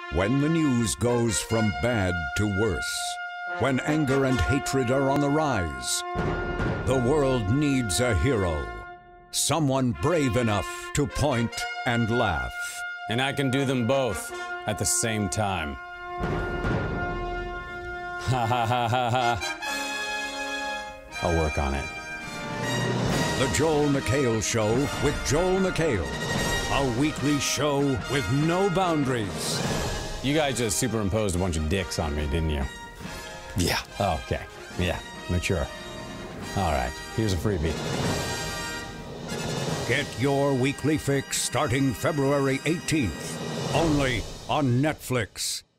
When the news goes from bad to worse, when anger and hatred are on the rise, the world needs a hero. Someone brave enough to point and laugh. And I can do them both at the same time. Ha ha ha ha ha. I'll work on it. The Joel McHale Show with Joel McHale. A weekly show with no boundaries. You guys just superimposed a bunch of dicks on me, didn't you? Yeah. Oh, okay. Yeah, mature. All right, here's a freebie. Get your weekly fix starting February 18th, only on Netflix.